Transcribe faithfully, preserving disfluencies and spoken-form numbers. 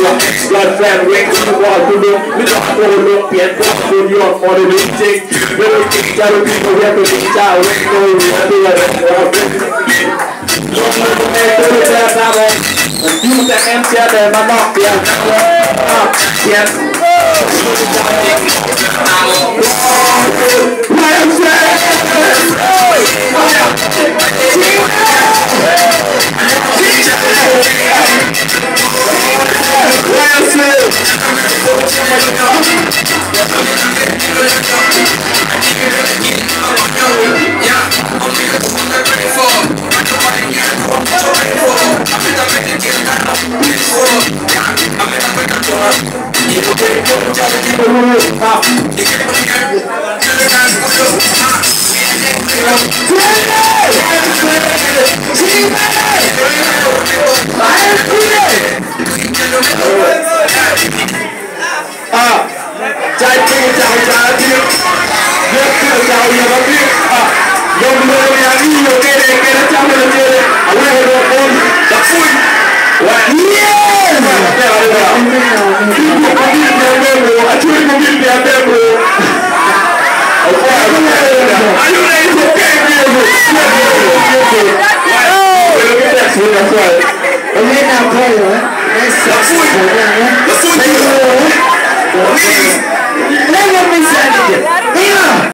blood fan ring to the wall to look, we don't go look, yet go to your for the meeting. We don't think that people have to reach out, we know we are doing it. Don't let the man do that, Pablo. Use the M C at the Mafia. Yes. Ah, trái tim chào trái tim, nước chào chào nhiều lắm đi. Ah, dòng người nhà đi nhiều kia đây kia nó chào mình kia đây, ở đây là con, đã vui, và